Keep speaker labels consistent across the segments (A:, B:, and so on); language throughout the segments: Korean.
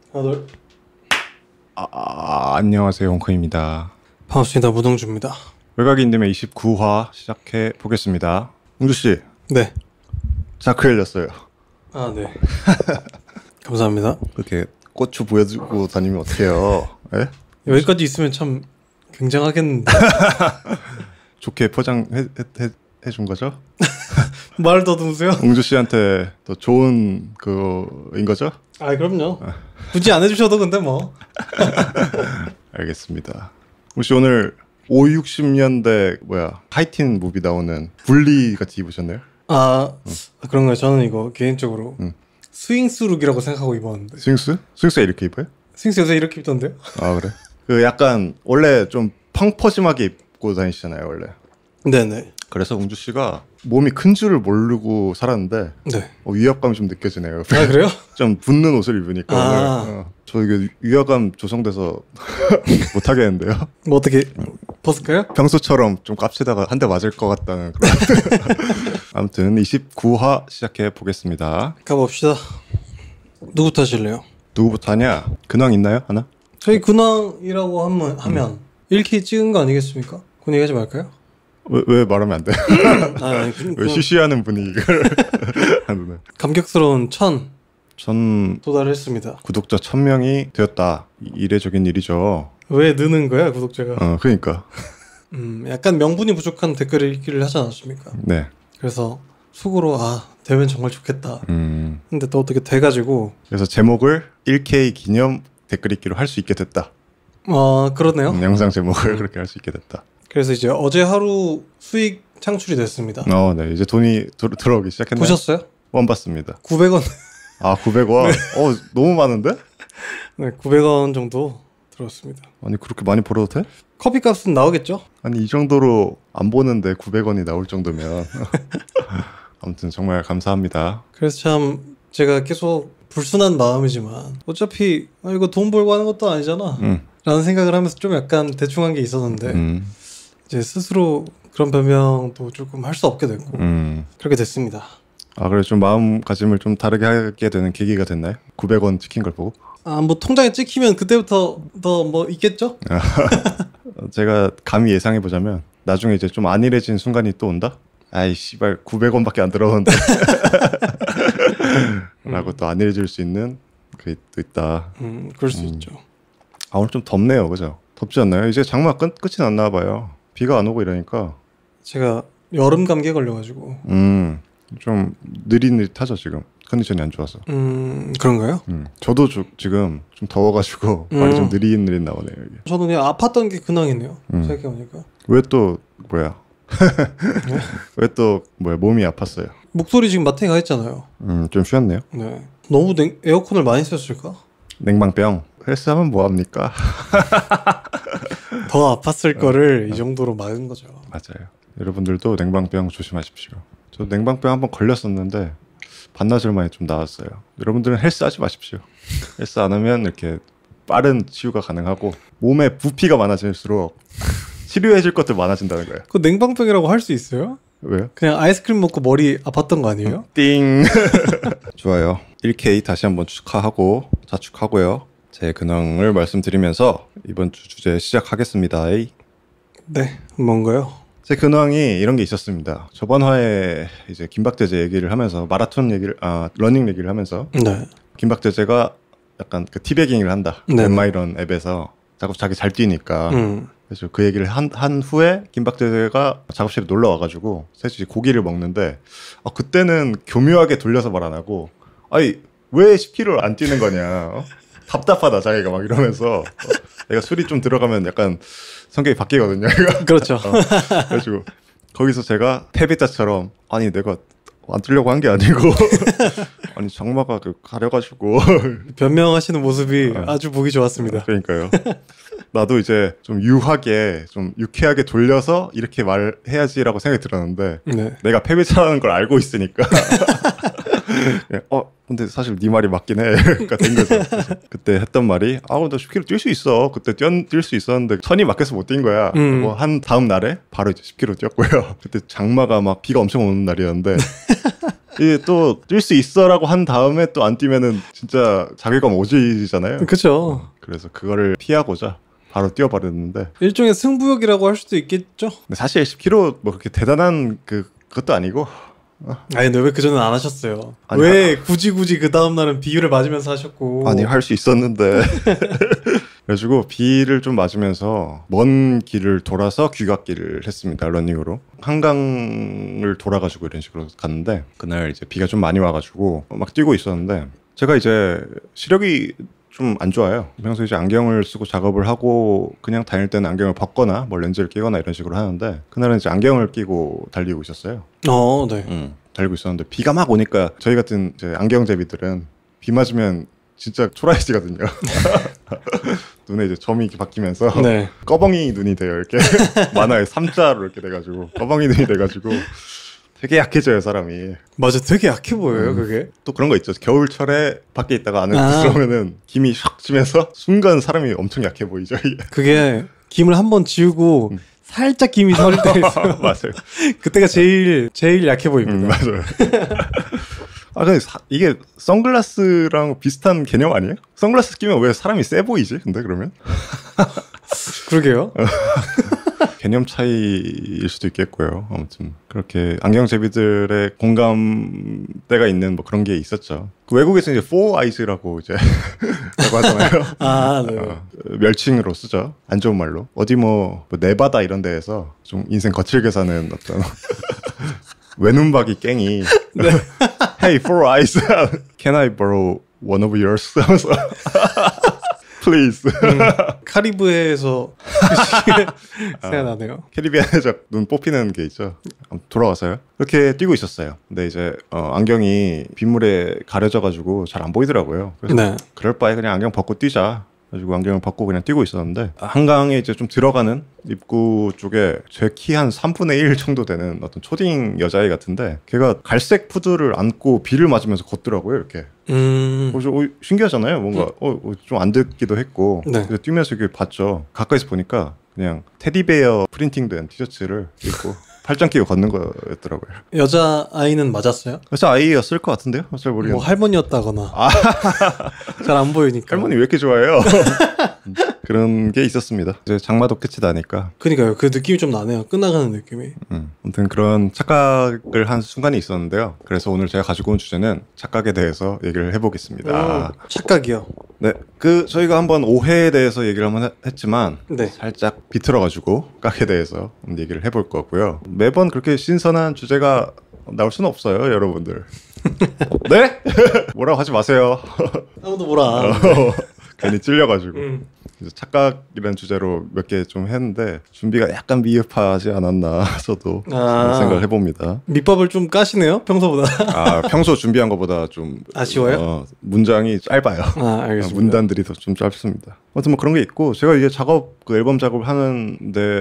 A: 하나 둘.
B: 안녕하세요, 홍콩입니다.
A: 반갑습니다. 무동주입니다.
B: 외곽인님의 29화 시작해 보겠습니다. 홍주씨.
A: 네.
B: 자크 열렸어요.
A: 아 네. 감사합니다.
B: 그렇게 고추 보여주고 다니면 어떡해요. 예?
A: 여기까지 있으면 참 굉장하겠는데.
B: 좋게 포장해 준 거죠?
A: 말 더듬으세요?
B: 홍주씨한테 더 좋은 그인 거죠?
A: 아 그럼요. 굳이 안 해주셔도 근데 뭐.
B: 알겠습니다. 혹시 오늘 5, 60년대 하이틴 무비 나오는 분리 같이 입으셨나요?
A: 그런가요? 저는 이거 개인적으로 스윙스룩이라고 생각하고 입었는데.
B: 스윙스? 스윙스가 이렇게 입어요?
A: 스윙스 요새 이렇게 입던데요?
B: 아 그래? 그 약간 원래 좀 펑퍼짐하게 입고 다니시잖아요 원래.
A: 네네.
B: 그래서 공주 씨가 몸이 큰 줄을 모르고 살았는데
A: 네.
B: 위압감이 좀 느껴지네요.
A: 아 그래요?
B: 좀 붙는 옷을 입으니까 저 이게 위압감 조성돼서 못 하겠는데요.
A: 뭐 어떻게 벗을까요?
B: 평소처럼 좀 깝치다가 한 대 맞을 것 같다는 그런. 아무튼 29화 시작해 보겠습니다.
A: 가봅시다. 누구부터 하실래요?
B: 누구부터 하냐? 근황 있나요? 하나?
A: 저희 근황이라고 하면 1키 찍은 거 아니겠습니까? 그 얘기하지 말까요?
B: 왜 말하면 안 돼? 왜 쉬쉬하는 분위기를 하는.
A: 감격스러운 1000
B: 도달했습니다. 구독자 1000명이 되었다. 이례적인 일이죠.
A: 왜 느는 거야 구독자가?
B: 그러니까.
A: 약간 명분이 부족한 댓글 읽기를 하지 않았습니까?
B: 네.
A: 그래서 속으로 되면 정말 좋겠다. 근데 또 어떻게 돼가지고.
B: 그래서 제목을 1K 기념 댓글 읽기로 할 수 있게 됐다.
A: 그러네요.
B: 영상 제목을 그렇게 할 수 있게 됐다.
A: 그래서 이제 어제 하루 수익 창출이 됐습니다.
B: 네. 이제 돈이 들어오기 시작했나요?
A: 보셨어요?
B: 원 받습니다.
A: 900원.
B: 900원? 네. 너무 많은데?
A: 네, 900원 정도 들어왔습니다.
B: 아니 그렇게 많이 벌어도 돼?
A: 커피값은 나오겠죠?
B: 아니 이 정도로 안 보는데 900원이 나올 정도면. 아무튼 정말 감사합니다.
A: 그래서 참 제가 계속 불순한 마음이지만 어차피 이거 돈 벌고 하는 것도 아니잖아 라는 생각을 하면서 좀 약간 대충한 게 있었는데 이제 스스로 그런 변명도 조금 할 수 없게 됐고 그렇게 됐습니다.
B: 그래 좀 마음가짐을 좀 다르게 하게 되는 계기가 됐나요? 900원 찍힌 걸 보고?
A: 뭐 통장에 찍히면 그때부터 더 뭐 있겠죠?
B: 제가 감히 예상해보자면 나중에 이제 좀 안일해진 순간이 또 온다? 아이 씨발 900원밖에 안 들어오는데 라고 또 안일해질 수 있는 그게 또 있다.
A: 그럴 수 있죠.
B: 오늘 좀 덥네요. 그죠? 덥지 않나요? 이제 장마 끝이 났나 봐요. 비가 안 오고 이러니까.
A: 제가 여름 감기에 걸려가지고
B: 좀 느릿느릿하죠 지금. 컨디션이 안 좋아서.
A: 그런가요?
B: 저도 지금 좀 더워가지고 말이 좀 느릿느릿 나오네요. 이게.
A: 저는 그냥 아팠던 게 근황이네요. 생각해보니까.
B: 왜 또 왜 또 몸이 아팠어요?
A: 목소리 지금 마탱이 가 있잖아요.
B: 좀 쉬었네요.
A: 네. 너무 에어컨을 많이 썼을까?
B: 냉방병. 헬스하면 뭐합니까?
A: 더 아팠을 거를 이 정도로 막은 거죠.
B: 맞아요. 여러분들도 냉방병 조심하십시오. 저 냉방병 한번 걸렸었는데 반나절 만에 좀 나았어요. 여러분들은 헬스하지 마십시오. 헬스 안 하면 이렇게 빠른 치유가 가능하고 몸에 부피가 많아질수록 치료해줄 것들 많아진다는 거예요.
A: 그 냉방병이라고 할 수 있어요?
B: 왜요?
A: 그냥 아이스크림 먹고 머리 아팠던 거 아니에요?
B: 띵. 좋아요. 1K 다시 한번 자축하고요. 제 근황을 말씀드리면서 이번 주 주제 시작하겠습니다.
A: 네, 뭔가요?
B: 제 근황이 이런 게 있었습니다. 저번 화에 이제 김박재재 얘기를 하면서 러닝 얘기를 하면서
A: 네.
B: 김박재재가 약간 그 티베깅을 한다. 웬마이런 앱에서 자기 잘 뛰니까. 그래서 그 얘기를 한 후에 김박재재가 작업실에 놀러 와가지고 셋이 고기를 먹는데 그때는 교묘하게 돌려서 말 안 하고 왜 10km를 안 뛰는 거냐. 답답하다 자기가 막 이러면서 내가 술이 좀 들어가면 약간 성격이 바뀌거든요.
A: 그렇죠.
B: 그래가지고 거기서 제가 패배자처럼 내가 안 뛰려고 한 게 아니고 장마가 가려가지고
A: 변명하시는 모습이 아주 보기 좋았습니다.
B: 그러니까요. 나도 이제 좀 유하게 좀 유쾌하게 돌려서 이렇게 말해야지라고 생각이 들었는데 내가 패배자라는 걸 알고 있으니까 근데 사실 네 말이 맞긴 해가 된 거죠. 그때 했던 말이 나 10km 뛸 수 있어. 그때 뛸 수 있었는데 천이 막혀서 못 뛴 거야. 한 다음 날에 바로 이제 10km 뛰었고요. 그때 장마가 막 비가 엄청 오는 날이었는데 이게 또 뛸 수 있어라고 한 다음에 또 안 뛰면은 진짜 자괴감 오지잖아요.
A: 그렇죠.
B: 그래서 그거를 피하고자 바로 뛰어버렸는데
A: 일종의 승부욕이라고 할 수도 있겠죠.
B: 근데 사실 10km 뭐 그렇게 대단한 그것도 아니고.
A: 아니 근데 왜 그전엔 안 하셨어요? 아니, 왜 굳이 그 다음 날은 비를 맞으면서 하셨고?
B: 아니 할 수 있었는데 그래가지고 비를 좀 맞으면서 먼 길을 돌아서 귀갓길을 했습니다. 러닝으로 한강을 돌아가지고 이런 식으로 갔는데 그날 이제 비가 좀 많이 와가지고 막 뛰고 있었는데 제가 이제 시력이 좀 안 좋아요. 평소에 이제 안경을 쓰고 작업을 하고 그냥 다닐 때는 안경을 벗거나 뭐 렌즈를 끼거나 이런 식으로 하는데 그날은 이제 안경을 끼고 달리고 있었어요.
A: 네.
B: 달리고 있었는데 비가 막 오니까 저희 같은 이제 안경제비들은 비 맞으면 진짜 초라해지거든요. 눈에 이제 점이 이렇게 바뀌면서
A: 네.
B: 꺼벙이 눈이 돼요. 이렇게 만화에 3자로 이렇게 돼가지고 꺼벙이 눈이 돼가지고 되게 약해져요 사람이.
A: 맞아, 되게 약해 보여요 그게.
B: 또 그런 거 있죠. 겨울철에 밖에 있다가 안에 들어오면은 김이 샥 지면서 순간 사람이 엄청 약해 보이죠.
A: 그게 김을 한번 지우고 살짝 김이 서릴 때 있어요.
B: 맞아요.
A: 그때가 제일 약해 보입니다.
B: 맞아요. 근데 이게 선글라스랑 비슷한 개념 아니에요? 선글라스 끼면 왜 사람이 세 보이지? 근데 그러면?
A: 그러게요.
B: 개념 차이일 수도 있겠고요. 아무튼 그렇게 안경제비들의 공감대가 있는 뭐 그런 게 있었죠. 그 외국에서 이제 four eyes라고 이제 라고 하잖아요.
A: 네.
B: 멸칭으로 쓰죠. 안 좋은 말로. 어디 뭐 네바다 이런 데에서 좀 인생 거칠게 사는 어떤 외눈박이 깽이
A: 네.
B: Hey, four eyes. Can I borrow one of yours? 하면서 Please.
A: 카리브해에서 생각나네요.
B: 캐리비안에서 눈 뽑히는 게 있죠. 돌아와서요. 이렇게 뛰고 있었어요. 근데 이제 안경이 빗물에 가려져가지고 잘 안 보이더라고요. 그래서
A: 네.
B: 그럴 바에 그냥 안경 벗고 뛰자. 가지고 안경을 벗고 그냥 뛰고 있었는데 한강에 이제 좀 들어가는 입구 쪽에 제 키 한 3분의 1 정도 되는 어떤 초딩 여자애 같은데 걔가 갈색 푸드를 안고 비를 맞으면서 걷더라고요. 이렇게. 그래서 신기하잖아요. 뭔가 좀 안 듣기도 했고
A: 네.
B: 그래서 뛰면서 이렇게 봤죠. 가까이서 보니까 그냥 테디베어 프린팅된 티셔츠를 입고 팔짱 끼고 걷는 거였더라고요.
A: 여자 아이는 맞았어요?
B: 여자 아이였을 것 같은데요? 잘 모르겠는데.
A: 뭐 할머니였다거나. 잘 안 보이니까.
B: 할머니 왜 이렇게 좋아해요? 그런 게 있었습니다. 이제 장마도 끝이 나니까.
A: 그러니까요. 그 느낌이 좀 나네요. 끝나가는 느낌이.
B: 아무튼 그런 착각을 한 순간이 있었는데요. 그래서 오늘 제가 가지고 온 주제는 착각에 대해서 얘기를 해보겠습니다.
A: 착각이요?
B: 네, 저희가 한번 오해에 대해서 얘기를 한번 했지만
A: 네.
B: 살짝 비틀어가지고 착각에 대해서 얘기를 해볼 거고요. 매번 그렇게 신선한 주제가 나올 수는 없어요, 여러분들. 네? 뭐라고 하지 마세요.
A: 아무도 뭐라.
B: 괜히 찔려가지고. 착각이라는 주제로 몇 개 좀 했는데 준비가 약간 미흡하지 않았나 저도 생각을 해봅니다.
A: 밑밥을 좀 까시네요, 평소보다.
B: 평소 준비한 것보다 좀
A: 아쉬워요?
B: 문장이 짧아요.
A: 알겠습니다.
B: 문단들이 더 좀 짧습니다. 아무튼 뭐 그런 게 있고 제가 이제 앨범 작업을 하는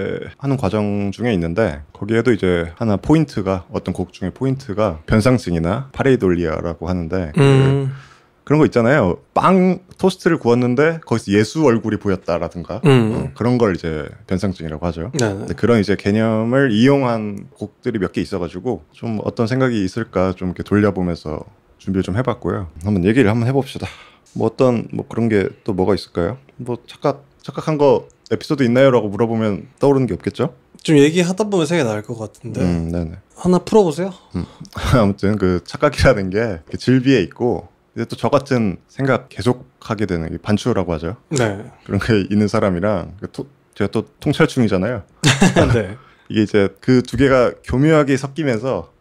B: 과정 중에 있는데 거기에도 이제 하나 포인트가 어떤 곡 중에 포인트가 변상증이나 파레이돌리아라고 하는데 그런 거 있잖아요. 토스트를 구웠는데 거기서 예수 얼굴이 보였다라든가 그런 걸 이제 변상증이라고 하죠. 근데 그런 이제 개념을 이용한 곡들이 몇 개 있어가지고 좀 어떤 생각이 있을까 좀 이렇게 돌려보면서 준비를 좀 해봤고요. 한번 얘기를 한번 해봅시다. 뭐 그런 게 또 뭐가 있을까요? 뭐 착각한 거 에피소드 있나요?라고 물어보면 떠오르는 게 없겠죠?
A: 좀 얘기하다 보면 생각이 날 것 같은데.
B: 네네.
A: 하나 풀어보세요.
B: 아무튼 그 착각이라는 게 질비에 있고. 이제 또 저 같은 생각 계속 하게 되는 반추라고 하죠.
A: 네.
B: 그런 게 있는 사람이랑 제가 또 통찰충이잖아요.
A: 네.
B: 이게 이제 그 두 개가 교묘하게 섞이면서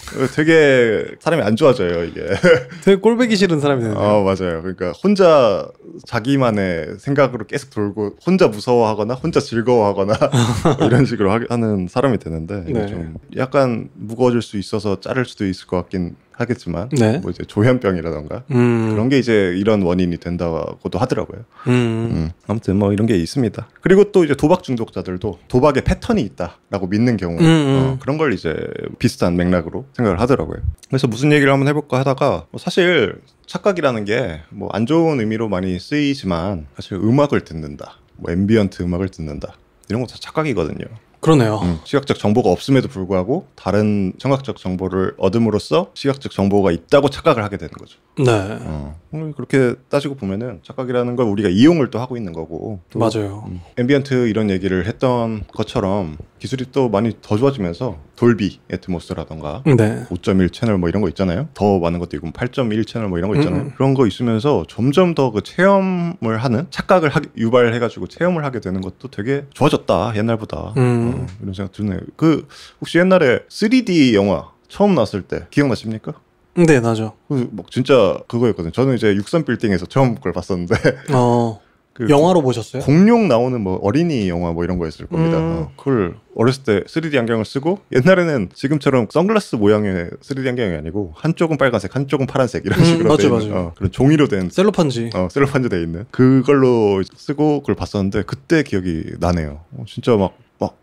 B: 되게 사람이 안 좋아져요, 이게.
A: 되게 꼴보기 싫은 사람이 되네요.
B: 맞아요. 그러니까 혼자 자기만의 생각으로 계속 돌고 혼자 무서워하거나 혼자 즐거워하거나 이런 식으로 하는 사람이 되는데 이게 좀 약간 무거워질 수 있어서 자를 수도 있을 것 같긴 하겠지만 뭐 이제 조현병이라던가 그런 게 이제 이런 원인이 된다고도 하더라고요. 아무튼 뭐 이런 게 있습니다. 그리고 또 이제 도박 중독자들도 도박에 패턴이 있다라고 믿는 경우 그런 걸 이제 비슷한 맥락으로 생각을 하더라고요. 그래서 무슨 얘기를 한번 해볼까 하다가 뭐 사실 착각이라는 게 뭐 안 좋은 의미로 많이 쓰이지만 사실 음악을 듣는다, 뭐 앰비언트 음악을 듣는다 이런 거 다 착각이거든요.
A: 그러네요.
B: 시각적 정보가 없음에도 불구하고 다른 청각적 정보를 얻음으로써 시각적 정보가 있다고 착각을 하게 되는 거죠.
A: 네.
B: 그렇게 따지고 보면은 착각이라는 걸 우리가 이용을 또 하고 있는 거고. 또
A: 맞아요.
B: 앰비언트 이런 얘기를 했던 것처럼 기술이 또 많이 더 좋아지면서 돌비 애트모스라던가 5.1 채널 뭐 이런 거 있잖아요. 더 많은 것도 있고 8.1 채널 뭐 이런 거 있잖아요. 그런 거 있으면서 점점 더 그 체험을 하는 착각을 유발해가지고 체험을 하게 되는 것도 되게 좋아졌다 옛날보다. 이런 생각 드네요. 그 혹시 옛날에 3D 영화 처음 나왔을 때 기억나십니까?
A: 네, 나죠.
B: 뭐 진짜 그거였거든요. 저는 이제 63빌딩에서 처음 그걸 봤었는데.
A: 그 영화로 보셨어요?
B: 공룡 나오는 뭐 어린이 영화 뭐 이런 거였을 겁니다. 그걸 어렸을 때 3D 안경을 쓰고 옛날에는 지금처럼 선글라스 모양의 3D 안경이 아니고 한쪽은 빨간색, 한쪽은 파란색 이런 식으로 돼 있는 그런 종이로 된
A: 셀로판지.
B: 셀로판지 돼 있는 그걸로 쓰고 그걸 봤었는데 그때 기억이 나네요. 진짜 막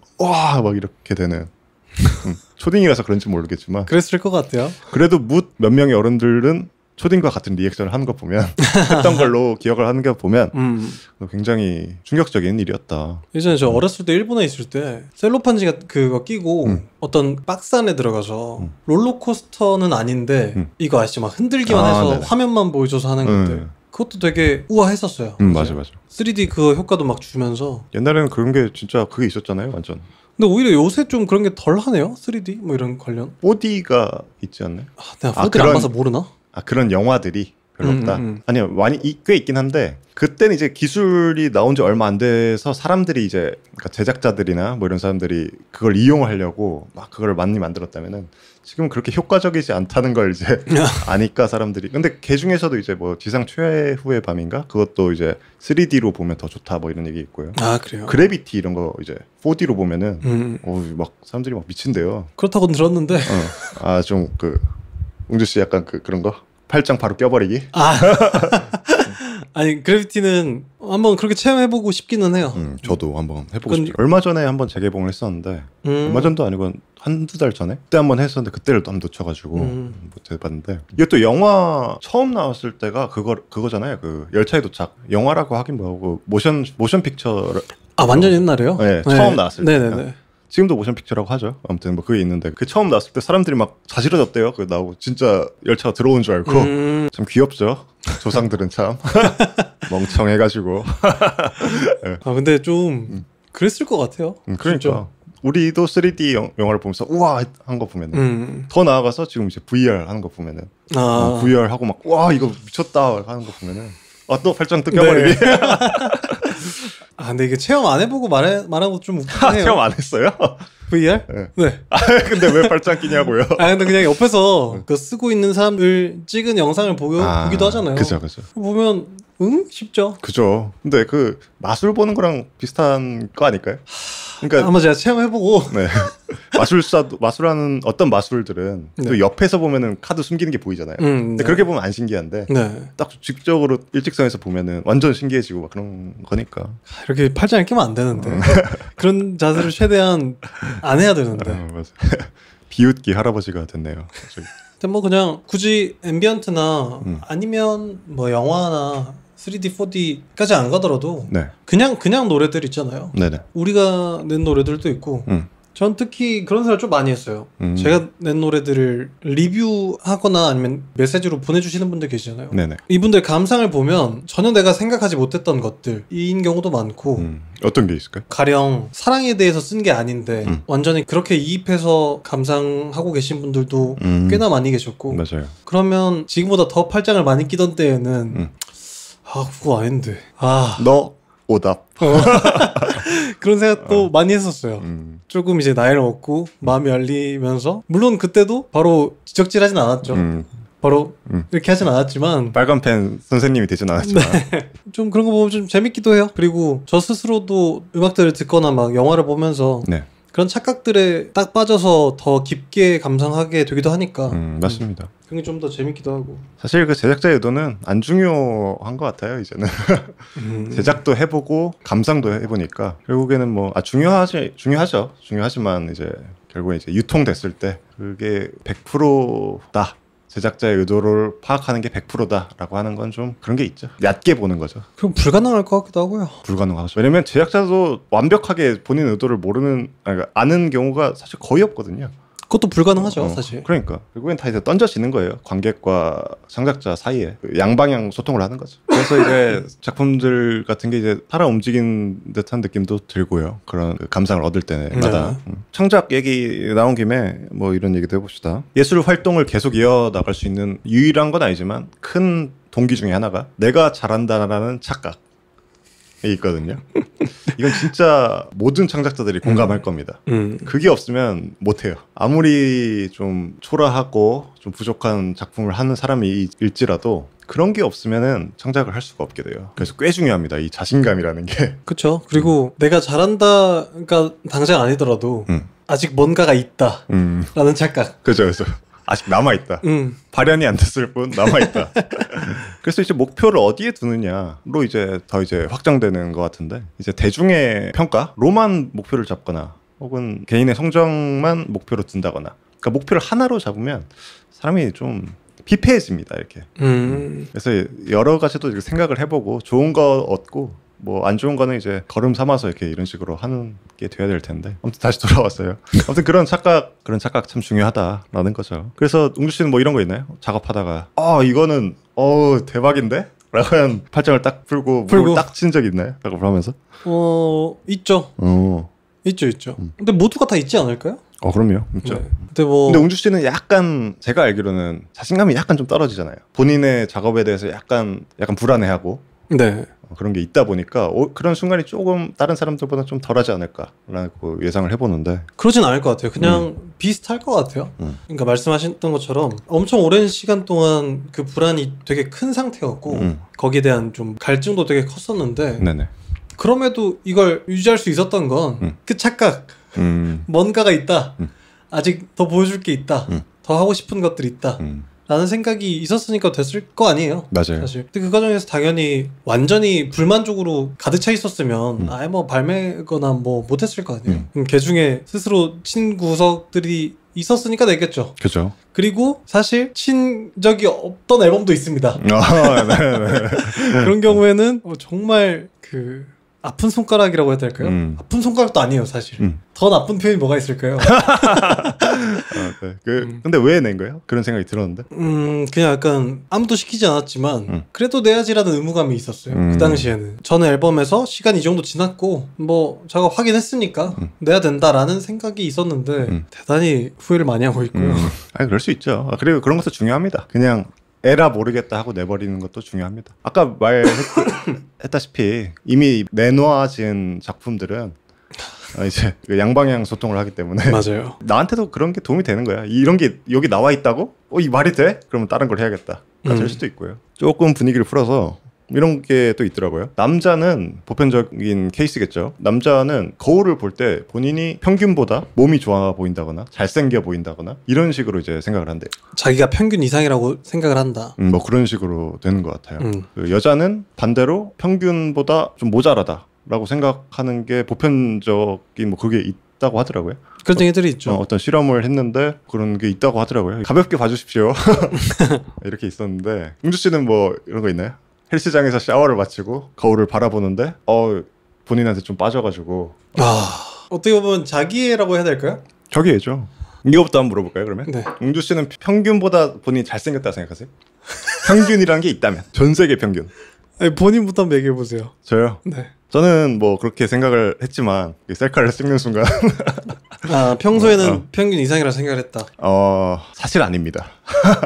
B: 이렇게 되는. 초딩이라서 그런지 모르겠지만
A: 그랬을 것 같아요.
B: 그래도 몇 명의 어른들은 초딩과 같은 리액션을 하는 거 보면 했던 걸로 기억을 하는 거 보면 굉장히 충격적인 일이었다.
A: 예전에 저 어렸을 때 일본에 있을 때 셀로판지가 그거 끼고 어떤 박스 안에 들어가서 롤러코스터는 아닌데 이거 아시죠? 막 흔들기만 해서 네네. 화면만 보여줘서 하는 건데 그것도 되게 우아했었어요.
B: 맞아.
A: 3D 그 효과도 막 주면서
B: 옛날에는 그런 게 진짜 그게 있었잖아요, 완전.
A: 근데 오히려 요새 좀 그런 게 덜 하네요. 3D 뭐 이런 관련.
B: 4D가 있지 않나요?
A: 내가 4D를 안 봐서 모르나?
B: 그런 영화들이 별로 없다. 아니요, 많이 꽤 있긴 한데 그때는 이제 기술이 나온 지 얼마 안 돼서 사람들이 이제 그러니까 제작자들이나 뭐 이런 사람들이 그걸 이용하려고 막 그걸 많이 만들었다면은 지금은 그렇게 효과적이지 않다는 걸 이제 아니까 사람들이. 근데 그 중에서도 이제 뭐 지상 최후의 밤인가 그것도 이제 3D로 보면 더 좋다 뭐 이런 얘기 있고요.
A: 그래요?
B: 그래비티 이런 거 이제 4D로 보면은 막 사람들이 막 미친대요.
A: 그렇다고는 들었는데.
B: 좀 그 웅주 씨 약간 그런 거 팔짱 바로 껴버리기.
A: 아니 그래비티는 한번 그렇게 체험해보고 싶기는 해요.
B: 저도 한번 해보고 싶어요. 얼마 전에 한번 재개봉을 했었는데 얼마 전도 아니고 한두 달 전에 그때 한번 했었는데 그때를 또 한번 놓쳐가지고 못 해봤는데 이게 또 영화 처음 나왔을 때가 그거잖아요. 그 열차의 도착. 영화라고 하긴 뭐하고 모션 픽처.
A: 완전 옛날에요?
B: 네, 처음 나왔을 때.
A: 네네네.
B: 지금도 모션 픽처라고 하죠. 아무튼 뭐 그게 있는데 그 처음 나왔을 때 사람들이 막 자지러졌대요. 그 나오고 진짜 열차가 들어온 줄 알고. 참 귀엽죠. 조상들은 참 멍청해가지고.
A: 네. 근데 좀 그랬을 것 같아요.
B: 그러니까
A: 진짜.
B: 우리도 3D 영화를 보면서 우와 한 거 보면은 더 나아가서 지금 이제 VR 하는 거 보면은 VR 하고 막 와 이거 미쳤다 하는 거 보면은 또 팔짱 또 껴버리기.
A: 네. 근데 이게 체험 안 해보고 말한 거 좀 웃긴 해요.
B: 체험 안 했어요?
A: VR?
B: 네. 근데 왜 팔짱 끼냐고요?
A: 근데 그냥 옆에서 그 쓰고 있는 사람을 찍은 영상을 보기도 하잖아요.
B: 그죠.
A: 보면 쉽죠.
B: 그죠. 근데 그 마술 보는 거랑 비슷한 거 아닐까요? 그러니까
A: 한번 제가 체험해보고.
B: 네. 마술하는 어떤 마술들은 또 옆에서 보면은 카드 숨기는 게 보이잖아요. 근데 그렇게 보면 안 신기한데 딱 직접적으로 일직선에서 보면은 완전 신기해지고 막 그런 거니까.
A: 이렇게 팔짱을 끼면 안 되는데 그런 자세를 최대한 안 해야 되는데.
B: 맞아. 비웃기 할아버지가 됐네요.
A: 근데 뭐 그냥 굳이 앰비언트나 아니면 뭐 영화나 3D, 4D까지 안 가더라도 그냥 노래들 있잖아요.
B: 네네.
A: 우리가 낸 노래들도 있고 전 특히 그런 생각을 좀 많이 했어요. 제가 낸 노래들을 리뷰하거나 아니면 메시지로 보내주시는 분들 계시잖아요.
B: 네네.
A: 이분들 감상을 보면 전혀 내가 생각하지 못했던 것들인 경우도 많고
B: 어떤 게 있을까요?
A: 가령 사랑에 대해서 쓴 게 아닌데 완전히 그렇게 이입해서 감상하고 계신 분들도 꽤나 많이 계셨고
B: 맞아요.
A: 그러면 지금보다 더 팔짱을 많이 끼던 때에는 그거 아닌데
B: 너 오답
A: 그런 생각도 많이 했었어요. 조금 이제 나이를 먹고 마음이 열리면서 물론 그때도 바로 지적질하진 않았죠. 바로 이렇게 하진 않았지만
B: 빨간 펜 선생님이 되진 않았지만
A: 좀 그런 거 보면 좀 재밌기도 해요. 그리고 저 스스로도 음악들을 듣거나 막 영화를 보면서 그런 착각들에 딱 빠져서 더 깊게 감상하게 되기도 하니까
B: 맞습니다.
A: 그게 좀 더 재밌기도 하고. 사실
B: 그 제작자의 의도는 안 중요한 것 같아요 이제는. 제작도 해보고 감상도 해보니까 결국에는 뭐 중요하죠. 중요하지만 이제 결국에 이제 유통됐을 때 그게 100%다. 제작자의 의도를 파악하는 게 100%다라고 하는 건 좀 그런 게 있죠. 얕게 보는 거죠.
A: 그럼 불가능할 것 같기도 하고요.
B: 불가능하죠. 왜냐면 제작자도 완벽하게 본인 의도를 아는 경우가 사실 거의 없거든요.
A: 그것도 불가능하죠, 사실.
B: 그러니까 결국엔 다 이제 던져지는 거예요. 관객과 창작자 사이에 양방향 소통을 하는 거죠. 그래서 이제 작품들 같은 게 이제 살아 움직인 듯한 느낌도 들고요. 그런 감상을 얻을 때마다. 창작 얘기 나온 김에 뭐 이런 얘기도 해봅시다. 예술 활동을 계속 이어나갈 수 있는 유일한 건 아니지만 큰 동기 중에 하나가 내가 잘한다라는 착각. 있거든요. 이건 진짜 모든 창작자들이 공감할 겁니다. 그게 없으면 못해요. 아무리 좀 초라하고 좀 부족한 작품을 하는 사람이 일지라도 그런 게 없으면은 창작을 할 수가 없게 돼요. 그래서 꽤 중요합니다. 이 자신감이라는 게.
A: 그렇죠. 그리고 내가 잘한다가 당장 아니더라도 아직 뭔가가 있다 라는 착각.
B: 그죠. 아직 남아있다. 발현이 안 됐을 뿐 남아있다. 그래서 이제 목표를 어디에 두느냐로 이제 더 이제 확장되는 것 같은데, 이제 대중의 평가로만 목표를 잡거나 혹은 개인의 성적만 목표로 둔다거나, 그러니까 목표를 하나로 잡으면 사람이 좀 피폐해집니다, 이렇게. 그래서 여러 가지도 이렇게 생각을 해보고 좋은 거 얻고 뭐 안 좋은 거는 이제 걸음 삼아서 이렇게 이런 식으로 하는 게 돼야 될 텐데. 아무튼 다시 돌아왔어요. 아무튼 그런 착각 참 중요하다라는 거죠. 그래서 웅주 씨는 뭐 이런 거 있나요? 작업하다가 이거는 대박인데? 라고 한 팔짱을 딱 풀고 물을 딱 친 적 있나요? 작업을 하면서?
A: 있죠. 있죠. 근데 모두가 다 있지 않을까요?
B: 그럼요. 있죠.
A: 네.
B: 근데 웅주 씨는 약간, 제가 알기로는 자신감이 약간 좀 떨어지잖아요. 본인의 작업에 대해서 약간 불안해하고.
A: 네.
B: 그런 게 있다 보니까 그런 순간이 조금 다른 사람들보다 좀 덜하지 않을까라고 예상을 해보는데,
A: 그러진 않을 것 같아요. 그냥 비슷할 것 같아요. 그러니까 말씀하셨던 것처럼 엄청 오랜 시간 동안 그 불안이 되게 큰 상태였고 거기에 대한 좀 갈증도 되게 컸었는데,
B: 네네.
A: 그럼에도 이걸 유지할 수 있었던 건 그 착각, 뭔가가 있다, 아직 더 보여줄 게 있다, 더 하고 싶은 것들이 있다 라는 생각이 있었으니까 됐을 거 아니에요.
B: 맞아요.
A: 사실. 근데 그 과정에서 당연히 완전히 불만족으로 가득 차 있었으면 아예 뭐 발매거나 뭐 못했을 거 아니에요. 그 중에 스스로 친 구석들이 있었으니까 냈겠죠.
B: 그죠.
A: 그리고 사실 친 적이 없던 앨범도 있습니다.
B: 네네.
A: 그런 경우에는 정말 그 아픈 손가락이라고 해야 될까요? 아픈 손가락도 아니에요, 사실. 더 나쁜 표현이 뭐가 있을까요?
B: 네. 근데 왜 낸 거예요? 그런 생각이 들었는데.
A: 그냥 약간 아무도 시키지 않았지만 그래도 내야지라는 의무감이 있었어요. 그 당시에는. 저는 앨범에서 시간이 이 정도 지났고 뭐 작업 하긴 했으니까 내야 된다라는 생각이 있었는데 대단히 후회를 많이 하고 있고요.
B: 그럴 수 있죠. 그리고 그런 것도 중요합니다. 그냥 에라 모르겠다 하고 내버리는 것도 중요합니다. 아까 말했다시피 이미 내놓아진 작품들은 이제 양방향 소통을 하기 때문에
A: 맞아요.
B: 나한테도 그런 게 도움이 되는 거야. 이런 게 여기 나와 있다고? 이 말이 돼? 그러면 다른 걸 해야겠다. 될 수도 있고요. 조금 분위기를 풀어서 이런 게 또 있더라고요. 남자는 보편적인 케이스겠죠. 남자는 거울을 볼 때 본인이 평균보다 몸이 좋아 보인다거나 잘생겨 보인다거나 이런 식으로 이제 생각을 한대.
A: 자기가 평균 이상이라고 생각을 한다.
B: 뭐 그런 식으로 되는 것 같아요. 그 여자는 반대로 평균보다 좀 모자라다 라고 생각하는 게 보편적인 뭐 그게 있다고 하더라고요.
A: 그런 얘기들이 있죠.
B: 어떤 실험을 했는데 그런 게 있다고 하더라고요. 가볍게 봐주십시오. 이렇게 있었는데, 웅주 씨는 뭐 이런 거 있나요? 헬스장에서 샤워를 마치고 거울을 바라보는데 본인한테 좀 빠져가지고.
A: 어떻게 보면 자기애라고 해야 될까요?
B: 저기애죠. 이거부터 한번 물어볼까요, 그러면?
A: 네.
B: 웅주 씨는 평균보다 본인이 잘생겼다고 생각하세요? 평균이라는 게 있다면, 전 세계 평균.
A: 아니, 본인부터 한번 얘기해보세요.
B: 저요?
A: 네.
B: 저는 뭐 그렇게 생각을 했지만 셀카를 찍는 순간
A: 평소에는 평균 이상이라 생각을 했다.
B: 사실 아닙니다.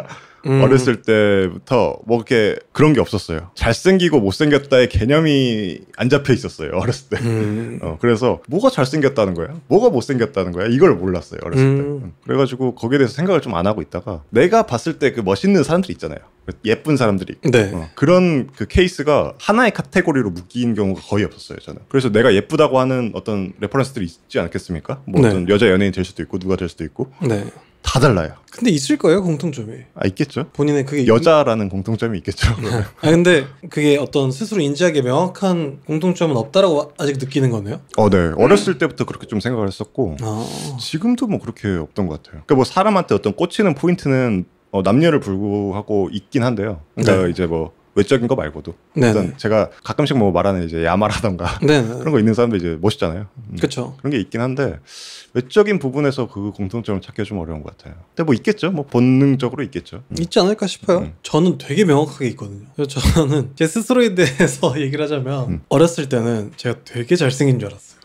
B: 어렸을 때부터 뭐 이렇게 그런 게 없었어요. 잘생기고 못생겼다의 개념이 안 잡혀 있었어요. 어렸을 때. 그래서 뭐가 잘생겼다는 거야? 뭐가 못생겼다는 거야? 이걸 몰랐어요. 어렸을 때. 그래가지고 거기에 대해서 생각을 좀 안 하고 있다가 내가 봤을 때 그 멋있는 사람들이 있잖아요. 예쁜 사람들이.
A: 네.
B: 그런 그 케이스가 하나의 카테고리로 묶인 경우가 거의 없었어요. 저는. 그래서 내가 예쁘다고 하는 어떤 레퍼런스들이 있지 않겠습니까? 뭐
A: 네.
B: 어떤 여자 연예인 될 수도 있고 누가 될 수도 있고.
A: 네.
B: 다 달라요.
A: 근데 있을 거예요, 공통점이.
B: 있겠죠.
A: 본인의 그게
B: 여자라는 공통점이 있겠죠.
A: 근데 그게 어떤 스스로 인지하기에 명확한 공통점은 없다라고 아직 느끼는 거네요.
B: 네. 어렸을 때부터 그렇게 좀 생각을 했었고 지금도 뭐 그렇게 없던 것 같아요. 그러니까 뭐 사람한테 어떤 꽂히는 포인트는 남녀를 불구하고 있긴 한데요. 그러니까 이제 뭐 외적인 거 말고도 일단 제가 가끔씩 뭐 말하는 이제 야마라던가 그런 거 있는 사람들 이제 멋있잖아요.
A: 그렇죠.
B: 그런 게 있긴 한데 외적인 부분에서 그 공통점을 찾기가 좀 어려운 것 같아요. 근데 뭐 있겠죠. 뭐 본능적으로 있겠죠.
A: 있지 않을까 싶어요. 저는 되게 명확하게 있거든요. 저는 제 스스로에 대해서 얘기를 하자면 어렸을 때는 제가 되게 잘생긴 줄 알았어요.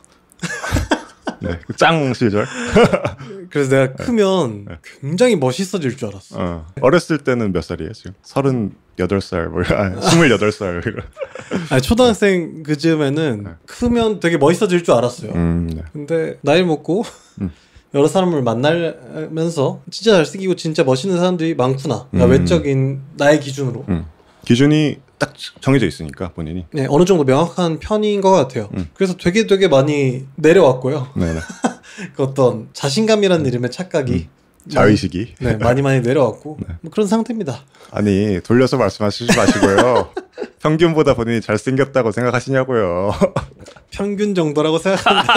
B: 네, 짱 시절.
A: 그래서 내가 크면 굉장히 멋있어질 줄 알았어.
B: 어렸을 때는 몇 살이에요 지금? 38살, 28살.
A: 초등학생 그쯤에는 크면 되게 멋있어질 줄 알았어요.
B: 네.
A: 근데 나이를 먹고 여러 사람을 만나면서 진짜 잘생기고 진짜 멋있는 사람들이 많구나. 외적인 나의 기준으로.
B: 기준이 딱 정해져 있으니까 본인이.
A: 네, 어느 정도 명확한 편인 것 같아요. 그래서 되게 많이 내려왔고요.
B: 네네.
A: 그 어떤 자신감이라는 이름의 착각이
B: 자의식이
A: 많이 내려왔고 뭐 그런 상태입니다.
B: 아니 돌려서 말씀하시지 마시고요. 평균보다 본인이 잘생겼다고 생각하시냐고요.
A: 평균 정도라고 생각합니다.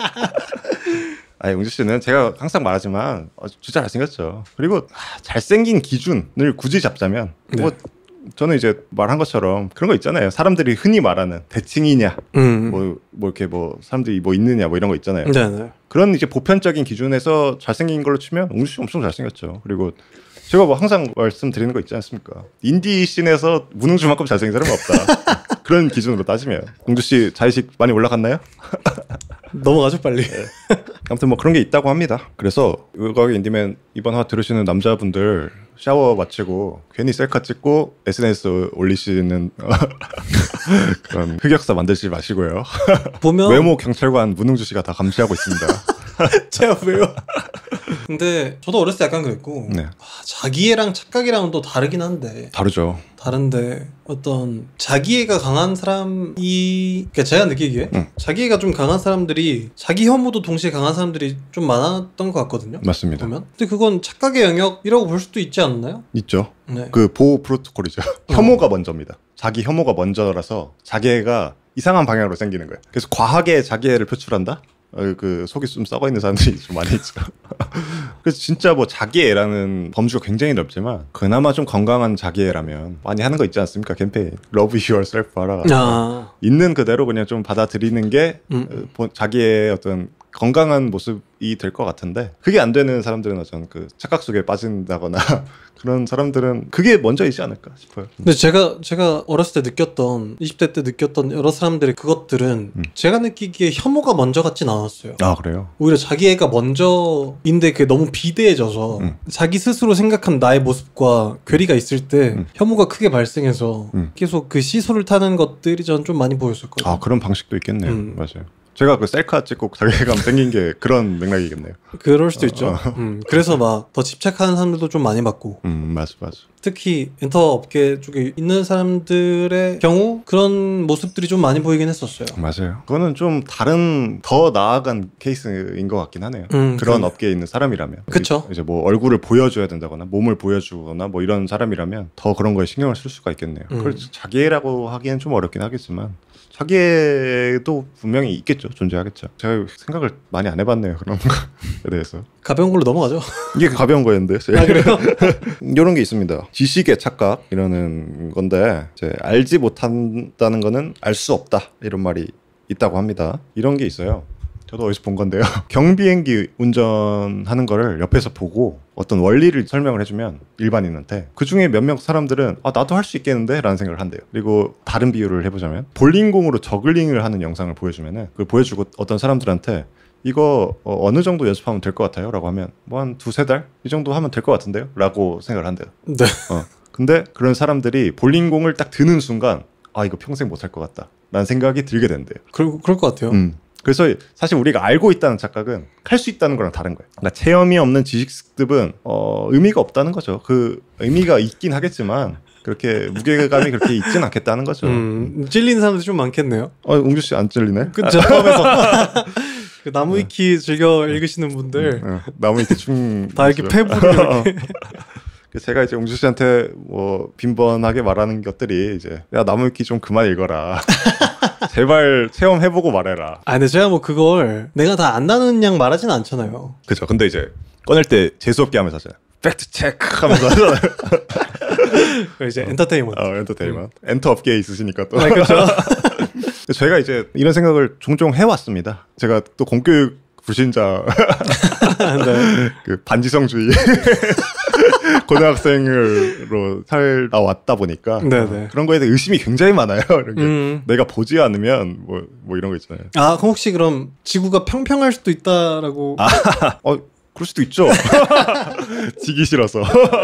B: 아니 웅주 씨는 제가 항상 말하지만 진짜 잘생겼죠. 그리고 잘생긴 기준을 굳이 잡자면 뭐 저는 이제 말한 것처럼 그런 거 있잖아요. 사람들이 흔히 말하는 대칭이냐, 뭐 이렇게 뭐 사람들이 뭐 있느냐, 뭐 이런 거 있잖아요.
A: 네네.
B: 그런 이제 보편적인 기준에서 잘생긴 걸로 치면 웅주 씨 엄청 잘생겼죠. 그리고 제가 뭐 항상 말씀드리는 거 있지 않습니까? 인디 씬에서 문웅주만큼 잘생긴 사람은 없다. 그런 기준으로 따지면 웅주 씨 자의식 많이 올라갔나요?
A: 넘어가죠 빨리.
B: 아무튼 뭐 그런 게 있다고 합니다. 그래서 의과학의 인디맨 이번 화 들으시는 남자분들 샤워 마치고 괜히 셀카 찍고 SNS 올리시는 그런 흑역사 만들지 마시고요.
A: 보면
B: 외모 경찰관 문웅주 씨가 다 감시하고 있습니다.
A: 제가 왜요? 근데 저도 어렸을 때 약간 그랬고 자기애랑 착각이랑은 또 다르긴 한데
B: 다르죠.
A: 다른데 어떤 자기애가 강한 사람이 그러니까 제가 느끼기에 자기애가 좀 강한 사람들이 자기 혐오도 동시에 강한 사람들이 좀 많았던 것 같거든요.
B: 맞습니다.
A: 보면. 근데 그건 착각의 영역이라고 볼 수도 있지 않나요?
B: 있죠.
A: 네.
B: 그 보호 프로토콜이죠. 혐오가 먼저입니다. 자기 혐오가 먼저라서 자기애가 이상한 방향으로 생기는 거예요. 그래서 과하게 자기애를 표출한다? 그 속이 좀 썩어 있는 사람들이 좀 많이 있죠. 그래서 진짜 뭐 자기애라는 범주가 굉장히 넓지만 그나마 좀 건강한 자기애라면 많이 하는 거 있지 않습니까? 캠페인 Love Yourself 하라. 있는 그대로 그냥 좀 받아들이는 게 자기의 어떤 건강한 모습이 될 것 같은데 그게 안 되는 사람들은 어떤 그 착각 속에 빠진다거나 그런 사람들은 그게 먼저이지 않을까 싶어요.
A: 근데 제가 어렸을 때 느꼈던 20대 때 느꼈던 여러 사람들의 그것들은 제가 느끼기에 혐오가 먼저 같진 않았어요.
B: 아 그래요?
A: 오히려 자기애가 먼저인데 그게 너무 비대해져서 자기 스스로 생각한 나의 모습과 괴리가 있을 때 혐오가 크게 발생해서 계속 그 시소를 타는 것들이 전 좀 많이 보였었거든요.
B: 아 그런 방식도 있겠네요. 맞아요. 제가 그 셀카 찍고 자괴감 생긴 게 그런 맥락이겠네요.
A: 그럴 수도 있죠. 그래서 막 더 집착하는 사람들도 좀 많이 봤고.
B: 맞아.
A: 특히 엔터 업계 쪽에 있는 사람들의 경우 그런 모습들이 좀 많이 보이긴 했었어요.
B: 맞아요. 그거는 좀 다른 더 나아간 케이스인 것 같긴 하네요. 그런 업계에 있는 사람이라면.
A: 그렇죠.
B: 이제 뭐 얼굴을 보여줘야 된다거나 몸을 보여주거나 뭐 이런 사람이라면 더 그런 거에 신경을 쓸 수가 있겠네요. 그걸 자기애라고 하기엔 좀 어렵긴 하겠지만 자기애도 분명히 있겠죠. 존재하겠죠. 제가 생각을 많이 안 해봤네요. 그런 거에 대해서.
A: 가벼운 걸로 넘어가죠.
B: 이게 가벼운 거였는데.
A: 아 그래요?
B: 이런 게 있습니다. 지식의 착각 이라는 건데 이제 알지 못한다는 거는 알 수 없다 이런 말이 있다고 합니다. 이런 게 있어요. 저도 어디서 본 건데요. 경비행기 운전하는 거를 옆에서 보고 어떤 원리를 설명을 해주면 일반인한테 그중에 몇몇 사람들은 나도 할 수 있겠는데? 라는 생각을 한대요. 그리고 다른 비유를 해보자면 볼링공으로 저글링을 하는 영상을 보여주면은 그걸 보여주고 어떤 사람들한테 이거 어느 정도 연습하면 될 것 같아요? 라고 하면 뭐 한 2-3달? 이 정도 하면 될 것 같은데요? 라고 생각을 한대요.
A: 네.
B: 근데 그런 사람들이 볼링공을 딱 드는 순간 아 이거 평생 못할 것 같다 라는 생각이 들게 된대요.
A: 그럴 것 같아요.
B: 그래서 사실 우리가 알고 있다는 착각은 할 수 있다는 거랑 다른 거예요. 그러니까 체험이 없는 지식습은 의미가 없다는 거죠. 그 의미가 있긴 하겠지만 그렇게 무게감이 그렇게 있진 않겠다는 거죠.
A: 찔리는 사람들이 좀 많겠네요.
B: 웅주 씨 안 찔리네?
A: 제 포함해서 그 나무위키 즐겨 읽으시는 분들
B: 나무위키 춤
A: 다 이렇게 패부를
B: 제가 이제 웅주 씨한테 뭐 빈번하게 말하는 것들이 이제 야 나무위키 좀 그만 읽어라. 제발 체험해보고 말해라.
A: 근데 제가 뭐 그걸 내가 다 안다는 양 말하진 않잖아요.
B: 그죠. 근데 이제 꺼낼 때 재수없게 하면서 하잖아요. 팩트 체크 하면서 하잖아요.
A: 이제 엔터테인먼트.
B: 엔터테인먼트. 엔터 업계에 있으시니까 또.
A: 그렇죠.
B: 제가 이제 이런 생각을 종종 해왔습니다. 제가 또 공교육 불신자, 네. 그 반지성주의 고등학생으로 살다 왔다 보니까 그런 거에 대해 의심이 굉장히 많아요. 내가 보지 않으면 뭐 이런 거 있잖아요.
A: 그럼 혹시 그럼 지구가 평평할 수도 있다라고?
B: 그럴 수도 있죠. 지기 싫어서.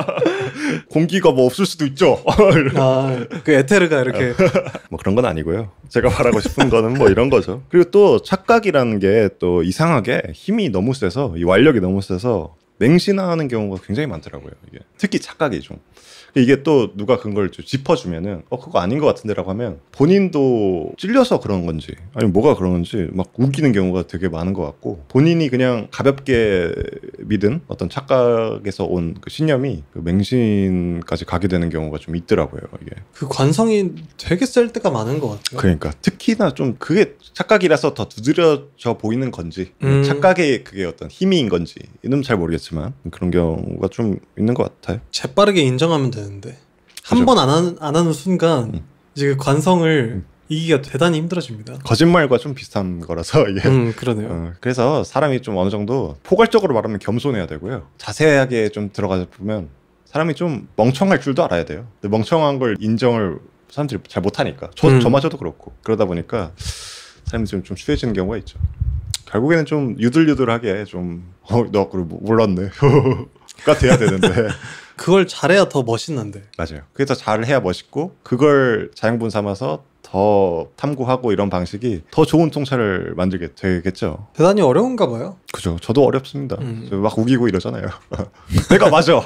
B: 공기가 뭐 없을 수도 있죠.
A: 그 에테르가 이렇게.
B: 뭐 그런 건 아니고요. 제가 말하고 싶은 거는 뭐 이런 거죠. 그리고 또 착각이라는 게 또 이상하게 힘이 너무 세서 이 완력이 너무 세서 맹신하는 경우가 굉장히 많더라고요. 이게. 특히 착각이 좀. 이게 또 누가 그걸 좀 짚어주면은 그거 아닌 것 같은데라고 하면 본인도 찔려서 그런 건지 아니면 뭐가 그런 건지 막 우기는 경우가 되게 많은 것 같고 본인이 그냥 가볍게 믿은 어떤 착각에서 온 그 신념이 그 맹신까지 가게 되는 경우가 좀 있더라고요. 이게
A: 그 관성이 되게 셀 때가 많은 것 같아요.
B: 그러니까 특히나 좀 그게 착각이라서 더 두드려져 보이는 건지 착각의 그게 어떤 힘인 건지 이는 잘 모르겠지만 그런 경우가 좀 있는 것 같아요.
A: 재빠르게 인정하면 되는데 한 번 안 하는 순간 이제 그 관성을 이기기가 대단히 힘들어집니다.
B: 거짓말과 좀 비슷한 거라서 이게
A: 그러네요.
B: 그래서 사람이 좀 어느 정도 포괄적으로 말하면 겸손해야 되고요. 자세하게 좀 들어가서 보면 사람이 좀 멍청할 줄도 알아야 돼요. 근데 멍청한 걸 인정을 사람들이 잘 못하니까 저마저도 그렇고 그러다 보니까 사람이 좀 추해지는 경우가 있죠. 결국에는 좀 유들유들하게 좀 너 그걸 몰랐네 가 돼야 되는데
A: 그걸 잘해야 더 멋있는데.
B: 맞아요. 그게 더 잘해야 멋있고 그걸 자양분 삼아서 더 탐구하고 이런 방식이 더 좋은 통찰을 만들게 되겠죠.
A: 대단히 어려운가 봐요.
B: 그죠. 저도 어렵습니다. 막 우기고 이러잖아요. 내가 맞아.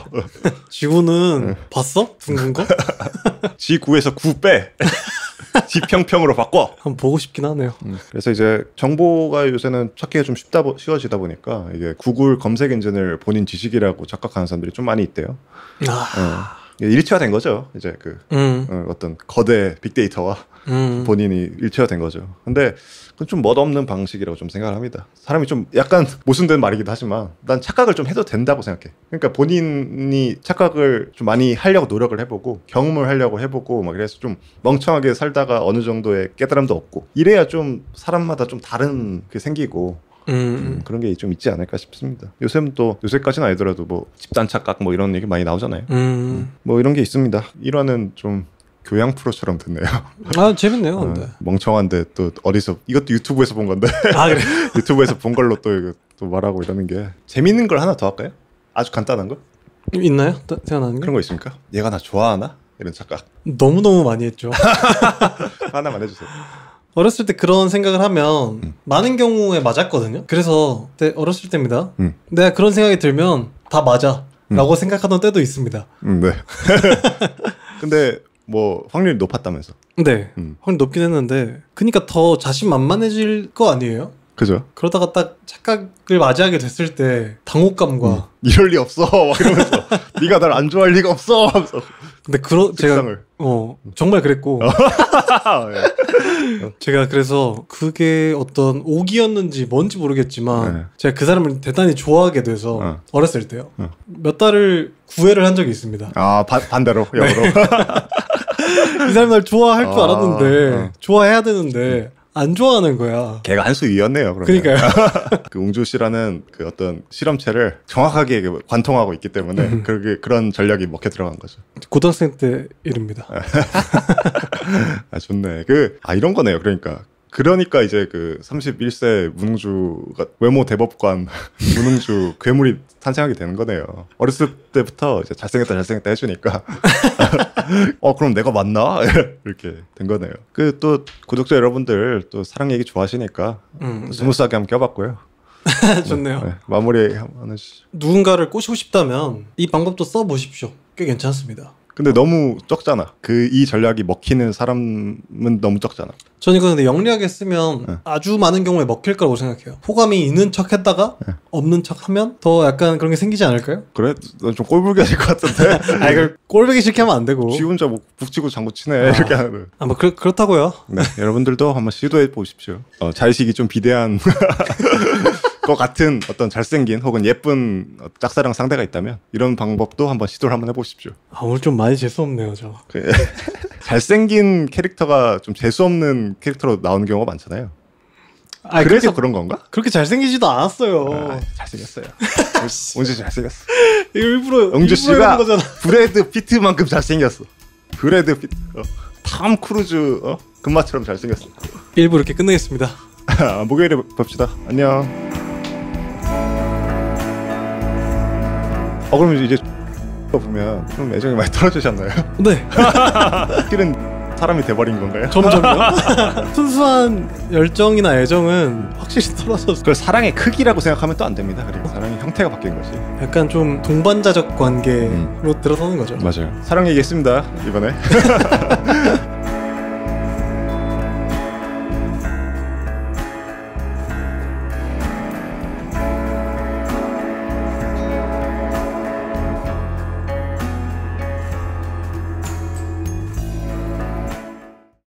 A: 지구는 봤어? 둥근 거?
B: G9에서 9 빼. 지평평으로 바꿔.
A: 한번 보고 싶긴 하네요.
B: 그래서 이제 정보가 요새는 찾기가 좀 쉬워지다 보니까 이게 구글 검색 엔진을 본인 지식이라고 착각하는 사람들이 좀 많이 있대요. 일치화된 거죠. 이제 그 어떤 거대 빅데이터와 본인이 일치화된 거죠. 근데 그건 좀 멋없는 방식이라고 좀 생각을 합니다. 사람이 좀 약간 모순된 말이기도 하지만 난 착각을 좀 해도 된다고 생각해. 그러니까 본인이 착각을 좀 많이 하려고 노력을 해보고 경험을 하려고 해보고 막 그래서 좀 멍청하게 살다가 어느 정도의 깨달음도 얻고 이래야 좀 사람마다 좀 다른 게 생기고 그런 게 좀 있지 않을까 싶습니다. 요새까지는 아니더라도 뭐 집단 착각 뭐 이런 얘기 많이 나오잖아요. 뭐 이런 게 있습니다. 일화는 좀 교양 프로처럼 듣네요.
A: 재밌네요. 근데
B: 멍청한데 또 어디서 이것도 유튜브에서 본 건데
A: 그래?
B: 유튜브에서 본 걸로 또 말하고 이러는 게 재밌는 걸 하나 더 할까요? 아주 간단한 거?
A: 있나요? 생각나는 게?
B: 그런 거 있습니까? 얘가 나 좋아하나? 이런 착각
A: 너무너무 많이 했죠.
B: 하나만 해주세요.
A: 어렸을 때 그런 생각을 하면 많은 경우에 맞았거든요. 그래서 그때 어렸을 때입니다. 내가 그런 생각이 들면 다 맞아 라고 생각하던 때도 있습니다.
B: 네. 근데 뭐 확률이 높았다면서.
A: 네. 확률이 높긴 했는데 그러니까 더 자신만만해질 거 아니에요?
B: 그죠.
A: 그러다가 딱 착각을 맞이하게 됐을 때 당혹감과
B: 이럴 리 없어 막 이러면서 네가 날 안 좋아할 리가 없어 하면서.
A: 근데 제가 정말 그랬고 제가 그래서 그게 어떤 오기였는지 뭔지 모르겠지만 제가 그 사람을 대단히 좋아하게 돼서 어렸을 때요 몇 달을 구애를 한 적이 있습니다.
B: 반대로 역으로.
A: 이 사람 날 좋아할 줄 알았는데 좋아해야 되는데 안 좋아하는 거야.
B: 걔가 한 수 위였네요.
A: 그러니까요.
B: 그 웅주 씨라는 그 어떤 실험체를 정확하게 관통하고 있기 때문에 그런 전략이 먹혀 들어간 거죠.
A: 고등학생 때 일입니다.
B: 좋네. 이런 거네요. 그러니까 그러니까 이제 그 31세 무능주가 외모 대법관 무능주 괴물이 탄생하게 되는 거네요. 어렸을 때부터 이제 잘생겼다 해주니까 그럼 내가 맞나? 이렇게 된 거네요. 그 또 구독자 여러분들 또 사랑 얘기 좋아하시니까 스무스하게 한번 껴봤고요.
A: 좋네요.
B: 네, 마무리 한번 해주시죠.
A: 누군가를 꼬시고 싶다면 이 방법도 써보십시오. 꽤 괜찮습니다.
B: 근데 너무 적잖아. 이 전략이 먹히는 사람은 너무 적잖아.
A: 저는 이거 근데 영리하게 쓰면 아주 많은 경우에 먹힐 거라고 생각해요. 호감이 있는 척 했다가 없는 척 하면 더 약간 그런 게 생기지 않을까요?
B: 그래? 넌 좀 꼴불기 하실 것 같은데?
A: 이걸 꼴보기 싫게 하면 안 되고.
B: 쥐 혼자 뭐 북치고 장구 치네. 이렇게 하는.
A: 뭐 그렇다고요.
B: 네, 여러분들도 한번 시도해 보십시오. 자의식이 좀 비대한 것 같은 어떤 잘생긴 혹은 예쁜 짝사랑 상대가 있다면 이런 방법도 한번 시도를 한번 해보십시오.
A: 오늘 좀 많이 재수없네요, 저.
B: 잘생긴 캐릭터가 좀 재수없는 캐릭터로 나오는 경우가 많잖아요. 그래서 그런 건가?
A: 그렇게 잘생기지도 않았어요.
B: 잘생겼어요. 언제 잘생겼어?
A: 일부러
B: 영주 씨가 브래드 피트만큼 잘생겼어. 브래드 피트, 탐 크루즈, 금마처럼 잘생겼어.
A: 1부 이렇게 끝내겠습니다.
B: 목요일에 봅시다. 안녕. 그럼 이제 보면 좀 애정이 많이 떨어지셨나요?
A: 네.
B: 실은 사람이 돼버린 건가요?
A: 점점요? 순수한 열정이나 애정은 확실히 떨어졌어요.
B: 그걸 사랑의 크기라고 생각하면 또 안 됩니다. 그리고 사랑의 형태가 바뀐 거지.
A: 약간 좀 동반자적 관계로 들어서는 거죠.
B: 맞아요. 사랑 얘기했습니다 이번에.